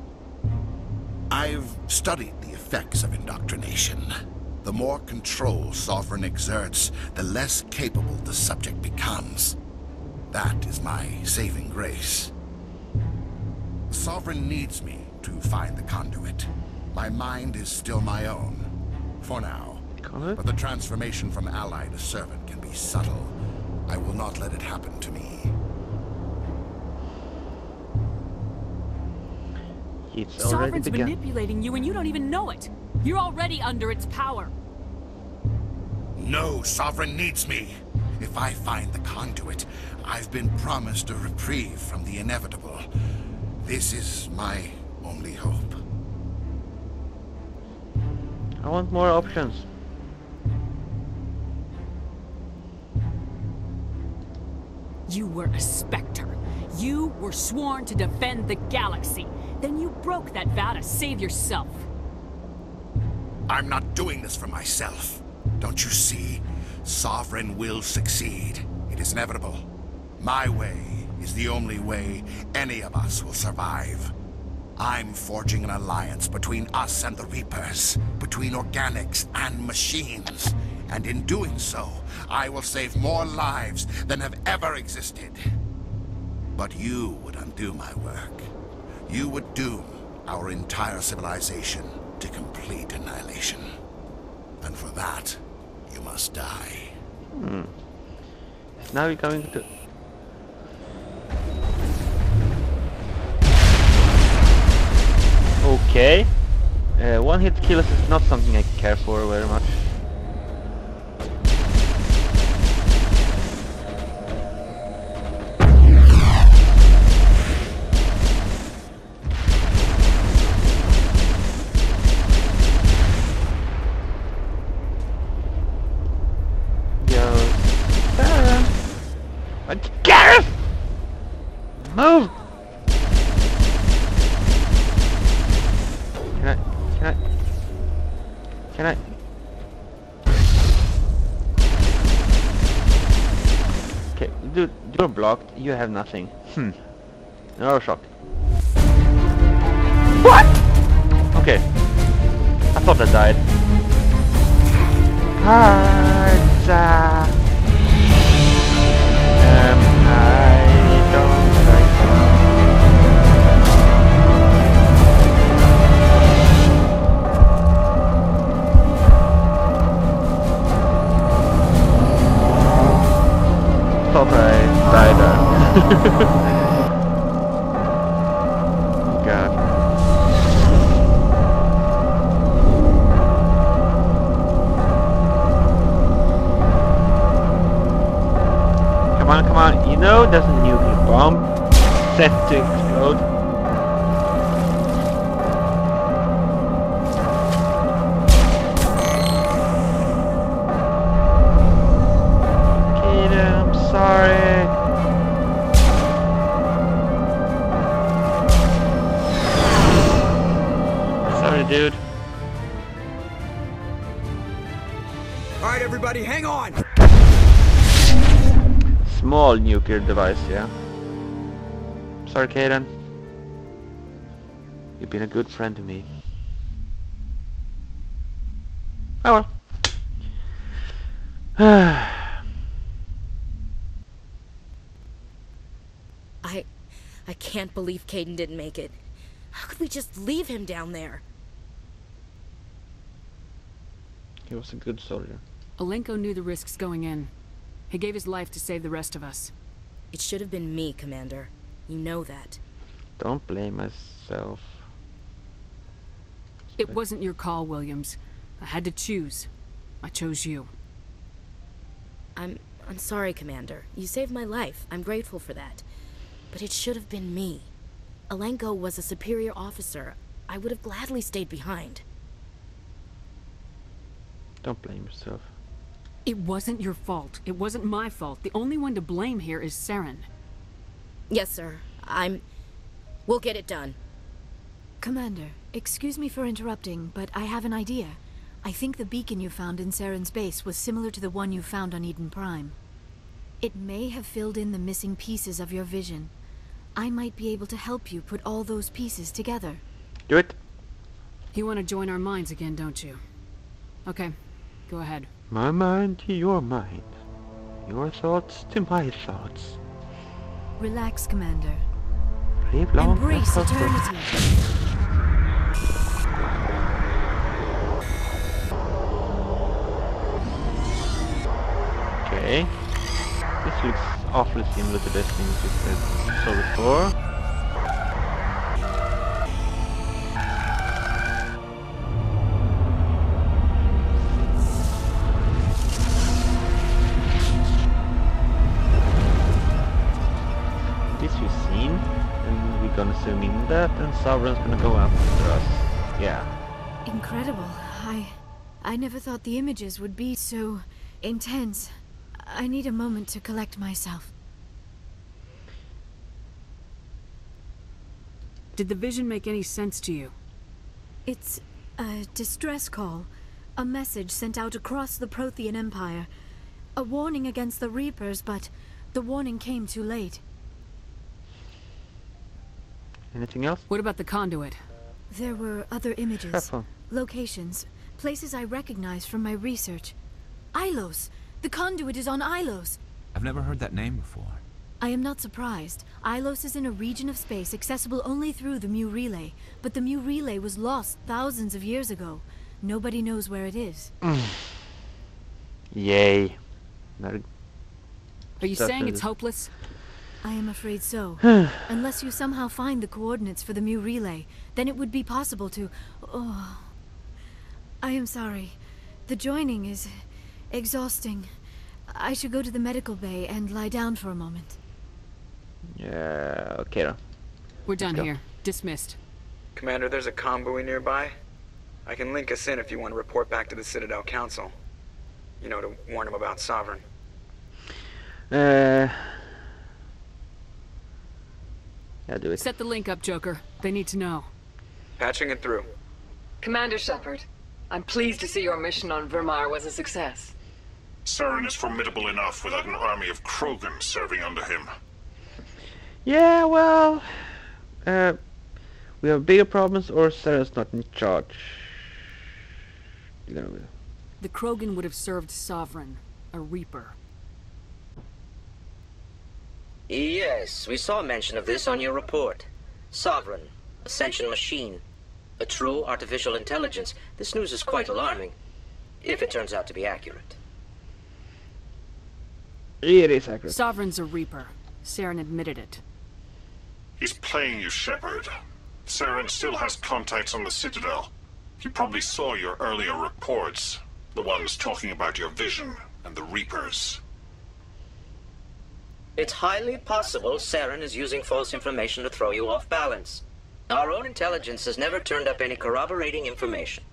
I've studied the effects of indoctrination. The more control Sovereign exerts, the less capable the subject becomes. That is my saving grace. Sovereign needs me to find the conduit. My mind is still my own, for now. But the transformation from ally to servant can be subtle. I will not let it happen to me. It's already Sovereign's begun. manipulating you and you don't even know it. You're already under its power. No, Sovereign needs me. If I find the conduit, I've been promised a reprieve from the inevitable. This is my only hope. I want more options. You were a Spectre. You were sworn to defend the galaxy. Then you broke that vow to save yourself. I'm not doing this for myself. Don't you see? Sovereign will succeed. It is inevitable. My way is the only way any of us will survive. I'm forging an alliance between us and the Reapers, between organics and machines. And in doing so, I will save more lives than have ever existed. But you would undo my work. You would doom our entire civilization to complete annihilation. And for that, you must die. Hmm. Now we're going to... Okay. Uh, one hit kills is not something I care for very much. Gareth! Move! Can I... Can I... Can I... Okay, dude, you're blocked. You have nothing. Hmm. No shock. What? Okay. I thought I died. Harza. Um, I don't like thought I died there. God. Come on, come on. You know there's a nuclear bomb set to explode. Kaden, I'm sorry. Sorry, dude. Alright, everybody, hang on! Small nuclear device, yeah. Sorry, Kaden. You've been a good friend to me. Oh well. I... I can't believe Kaidan didn't make it. How could we just leave him down there? He was a good soldier. Alenko knew the risks going in. He gave his life to save the rest of us. It should have been me, Commander. You know that. Don't blame myself. It wasn't your call, Williams. I had to choose. I chose you. I'm... I'm sorry, Commander. You saved my life. I'm grateful for that. But it should have been me. Alenko was a superior officer. I would have gladly stayed behind. Don't blame yourself. It wasn't your fault. It wasn't my fault. The only one to blame here is Saren. Yes, sir. I'm... We'll get it done. Commander, excuse me for interrupting, but I have an idea. I think the beacon you found in Saren's base was similar to the one you found on Eden Prime. It may have filled in the missing pieces of your vision. I might be able to help you put all those pieces together. Do it. You want to join our minds again, don't you? Okay, go ahead. My mind to your mind. Your thoughts to my thoughts. Relax, Commander. Live long Embrace and prosper. eternity. Okay. This looks awfully similar to the things we saw before. This we've seen, and we're gonna zoom in that, and Sovereign's gonna go after us. Yeah. Incredible. I... I never thought the images would be so intense. I need a moment to collect myself. Did the vision make any sense to you? It's a distress call. A message sent out across the Prothean Empire. A warning against the Reapers, but the warning came too late. Anything else? What about the conduit? There were other images, Careful. locations, places I recognized from my research. Ilos! The conduit is on Ilos! I've never heard that name before. I am not surprised. Ilos is in a region of space accessible only through the Mu Relay, but the Mu Relay was lost thousands of years ago. Nobody knows where it is. Mm. Yay. Not Are you saying it's hopeless? I am afraid so. Unless you somehow find the coordinates for the Mu Relay, then it would be possible to... Oh... I am sorry. The joining is... exhausting. I should go to the medical bay and lie down for a moment. Yeah, okay then. We're done here. Dismissed. Commander, there's a convoy nearby. I can link us in if you want to report back to the Citadel Council. You know, to warn them about Sovereign. Uh... Yeah, do it. Set the link up, Joker. They need to know. Patching it through. Commander Shepard, I'm pleased to see your mission on Virmire was a success. Saren is formidable enough without an army of Krogan serving under him. Yeah, well... Uh, we have bigger problems, or Saren's not in charge. You know, the Krogan would have served Sovereign, a Reaper. Yes, we saw mention of this on your report. Sovereign, Ascension machine, a true artificial intelligence. This news is quite alarming, if it turns out to be accurate. It is accurate. Sovereign's a Reaper. Saren admitted it. He's playing you, Shepard. Saren still has contacts on the Citadel. He probably saw your earlier reports, the ones talking about your vision and the Reapers. It's highly possible Saren is using false information to throw you off balance. Our own intelligence has never turned up any corroborating information.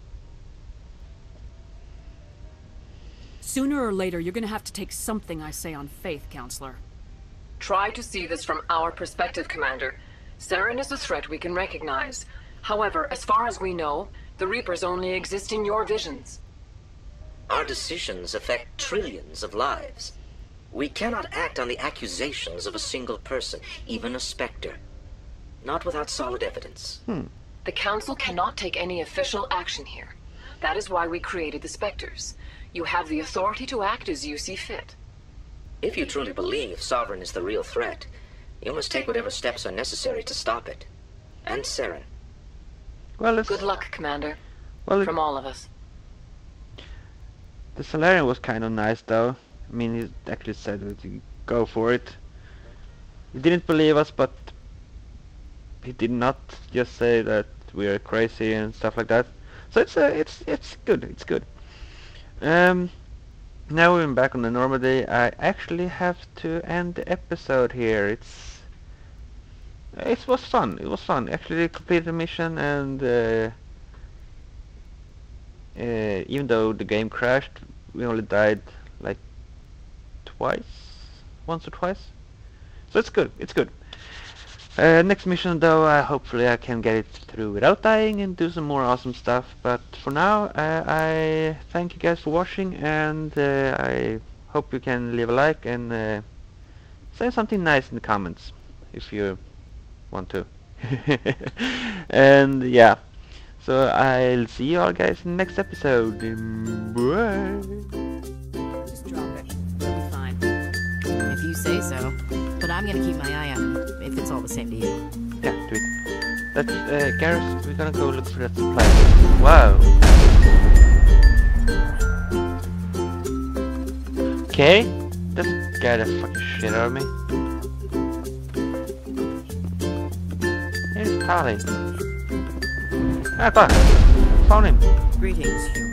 Sooner or later, you're gonna have to take something I say on faith, Counselor. Try to see this from our perspective, Commander. Saren is a threat we can recognize. However, as far as we know, the Reapers only exist in your visions. Our decisions affect trillions of lives. We cannot act on the accusations of a single person, even a Spectre. Not without solid evidence. Hmm. The Council cannot take any official action here. That is why we created the Spectres. You have the authority to act as you see fit. If you truly believe Sovereign is the real threat, you must take whatever steps are necessary to stop it. And Saren. Well, it's... Good luck, Commander. Well, From all of us. The Salarian was kind of nice, though. I mean, he actually said that you go for it. He didn't believe us, but he did not just say that we are crazy and stuff like that. So it's uh, it's it's good. It's good. Um, now we're back on the Normandy. I actually have to end the episode here. It's it was fun. It was fun. Actually completed the mission, and uh, uh, even though the game crashed, we only died like twice, once or twice. So it's good. It's good. Uh, next mission, though, uh, hopefully I can get it through without dying and do some more awesome stuff. But for now, uh, I thank you guys for watching, and uh, I hope you can leave a like and uh, say something nice in the comments if you want to. And yeah, so I'll see you all guys in the next episode. Bye. Just drop it. It'll be fine. If you say so. But I'm gonna keep my eye on him, if it's all the same to you. Yeah, do it. That's, uh, Garrus, we're gonna go look for that supply. Wow. okay? Just scared the fucking shit out of me. Here's Tali. I thought I found him. Greetings,